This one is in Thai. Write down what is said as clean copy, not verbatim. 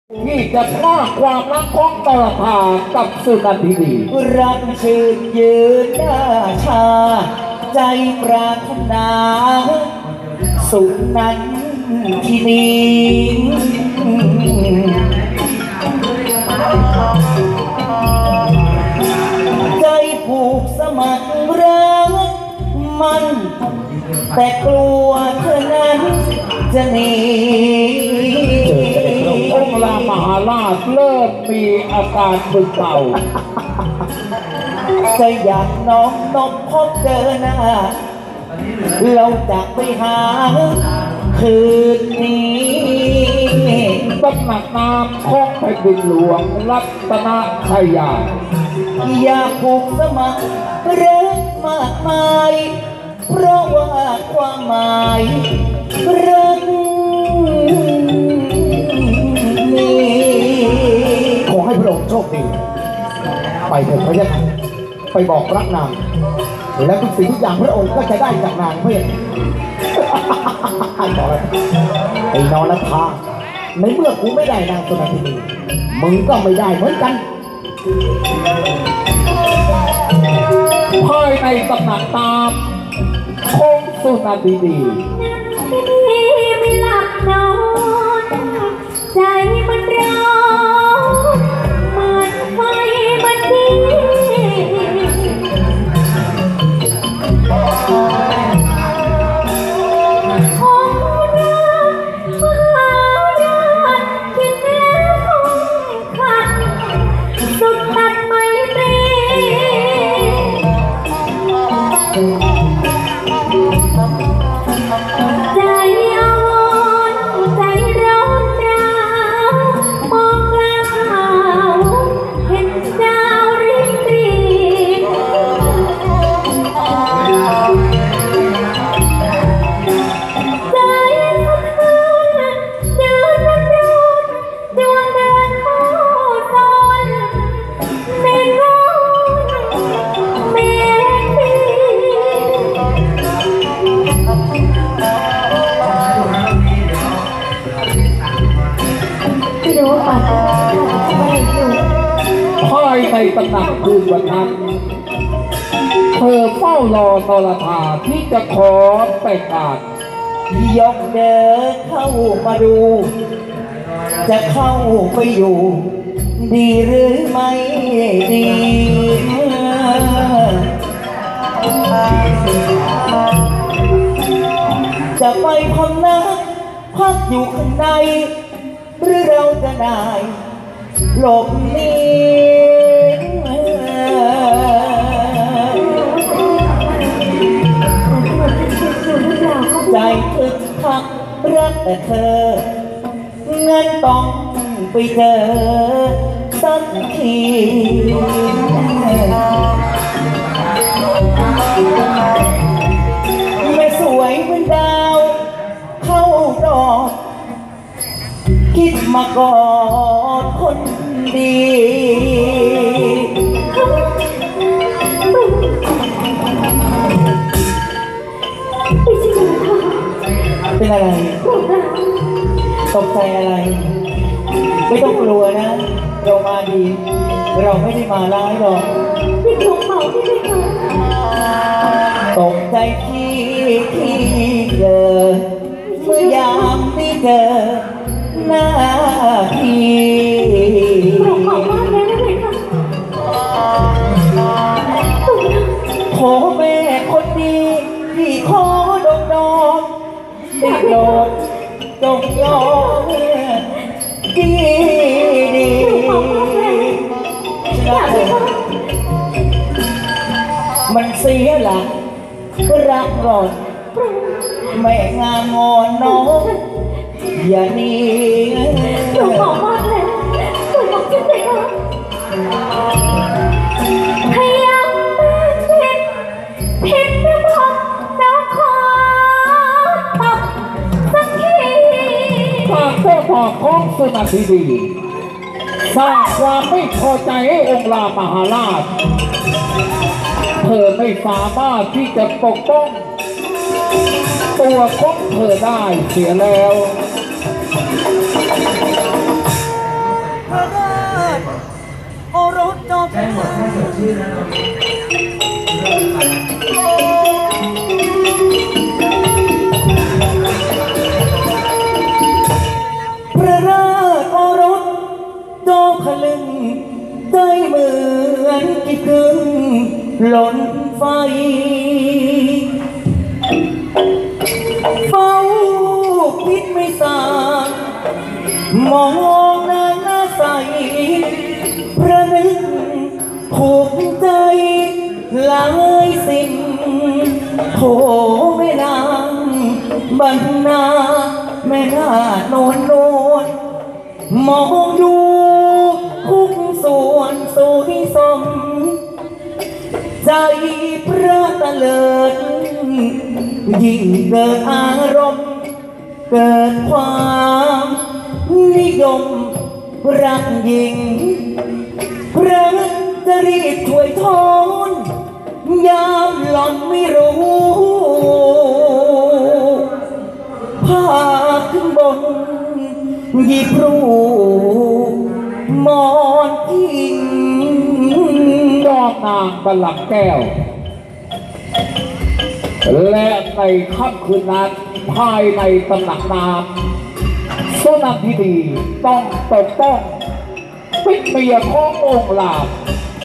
ที่จะสร้างความรักของตลภากับสุนันทินีรักชื่นยืนหน้าชาใจปรารถนาสุนันทินีใจผูกสมัครรักมันแต่กลัวเธอนั้นจะหนีองค์รามหาราชเริ่มมีอาการมึนเมาจะอยากน้องนบพบเจอหน้าเราจะไปหาคืนนี้ตำหนักน้ำของแผ่นดินหลวงรัตนชัยยาอยากผูกสมัครรักมากมายเพราะว่าความหมายรักขอให้พระองค์โชคดีไปเถิดพระยาค่ะไปบอกรักนางและทุกสิ่งทุกอย่างพระองค์ก็จะได้จากนางเพื่อนบอกเลยไอ้นอนทาในเมื่อกูไม่ได้นางสุนันทินีมึงก็ไม่ได้เหมือนกันภายในตำหนักตามของสุนันทินีไม่หลับนอนใจมันร้อนเหมือนไฟมันดีของรักมหาราชกินแล้วคงขัดสุดตัดไม่ตรีใจอ่อนใจร้อนราวมองดาวเห็นดาวริบรีใจสักคืนเดินวันดวนดวงเดินเข้าซอนเมฆร้อนเมฆดีไม่รู้ว่าปัดไม่อยู่ภายในตำหนักคืนวันนั้นเธอเฝ้ารอตลภาที่จะขอแต่งงานยกเดินเข้ามาดูจะเข้าไปอยู่ดีหรือไม่ดีจะไปพำนักพักอยู่ข้างในหรือเราจะได้หลบหนีใจคึกคักรักแต่เธองั้นต้องไปเจอสักทีไม่สวยเหมือนดาวเข้าดอกคิดมากอดคนดีเป็นอะไรตกใจอะไรไม่ต้องกลัวนะเรามาดีเราไม่ได้มาร้ายหรอกพี่ถูกเผาพี่ไม่เคยตกใจที่เจอเมื่อยามที่เจอหน้าพี่ถูกเผามากเลยนะเพื่อนขอแม่คนดีที่ขอดอกได้โปรดจงยอมดีมันเสียหลักรักก่อนแม่งามงอนน้องอย่าหนีถูกเผามากเลยถูกบอกฉันเลยค่ะพยายามผิดไม่บอกน้องขอตบสักทีฝากเจ้าพ่อของสุนันทินีสร้างความไม่พอใจให้องค์รามหาราชเธอไม่สามารถที่จะปกป้องตัวของเธอได้เสียแล้วมลึงใจเหมือนกี่กึ่งหล่นไฟเฝ้าคิดไม่สางมองหน้าใสประนึกถูกใจหลายสิ่งโถแม่นางบรรณาแม่นาโนนมองดูทุกส่วนสวยสมใจพระตะเลิดยิ่งเกิดอารมณ์เกิดความนิยมรักยิ่งพระจะรีบช่วยทนยามหล่อนไม่รู้ภาพขึ้นบนหยิบรูปมอนทิ้งยอดนางบัลลังก์แก้วและในค่ำคืนนั้นภายในตำหนักน้ำสุนันทิดีต้องตกต้องเป็นเมียขององค์ลาภ